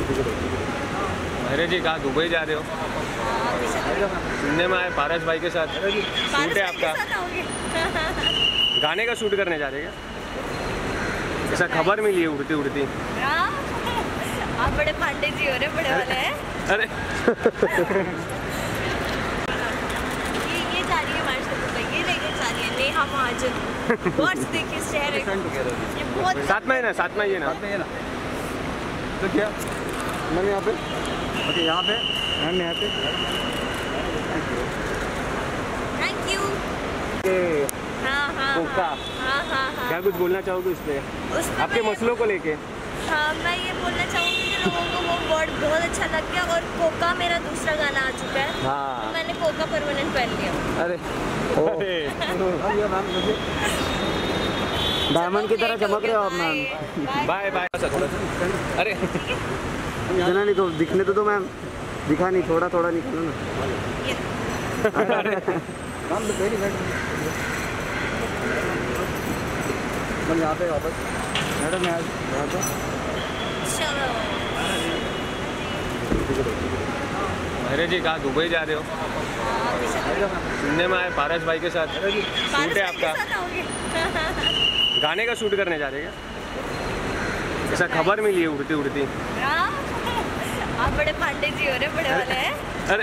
अरे जी कहाँ दुबई जा रहे हो? सुनने में आए पारस भाई के साथ शूट है आपका, गाने का शूट करने जा रहे हैं क्या? ऐसा खबर मिली है उड़ती उड़ती। आप बड़े पांडे जी हो रहे, बड़े वाले हैं। अरे ये जा रही है हमारे साथ दुबई, ये लेकर जा रही है नेहा महाजन। बहुत देखिए चेहरे ये बहुत साथ में है ना, साथ में ही है ना। तो क्या मैम यहाँ पे, ओके यहाँ पे मैम यहाँ पे। Thank you. हाँ कोका, क्या कुछ बोलना चाहोगे उस पे, आपके मसलों को लेके? हाँ, मैं ये बोलना चाहूँगी कि लोगों को वो वर्ड बहुत अच्छा लग गया और कोका मेरा दूसरा गाना आ चुका है। हाँ। तो मैंने कोका परमानेंट पहन लिया। अरे डायमंड की तरह चमक रहे हो आप मैम। Bye bye. अरे इतना नहीं तो दिखने तो मैम, दिखा नहीं, थोड़ा थोड़ा निकलो ना। मैम यहाँ पे वापस मैडम यहाँ पे। चलो अरे जी कहाँ दुबई जा रहे हो? सुनने में आए पारस भाई के साथ शूट है आपका, गाने का शूट करने जा रहे हैं क्या? ऐसा खबर मिली है उड़ती उड़ती। आप बड़े पांडे जी हो रहे, बड़े वाले हैं। अरे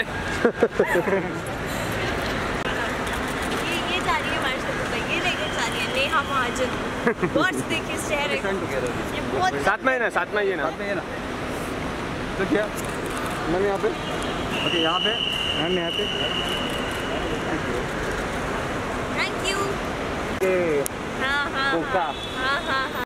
ये जा रही है हमारे साथ दुबई, ये लेकर जा रही है नेहा महाजन। बहुत देखिए चेहरे ये बहुत साथ में है ना, साथ में ही है ना। तो क्या मैम यहाँ पे, ओके यहाँ पे मैम यहाँ पे। Thank you. कोका, हाँ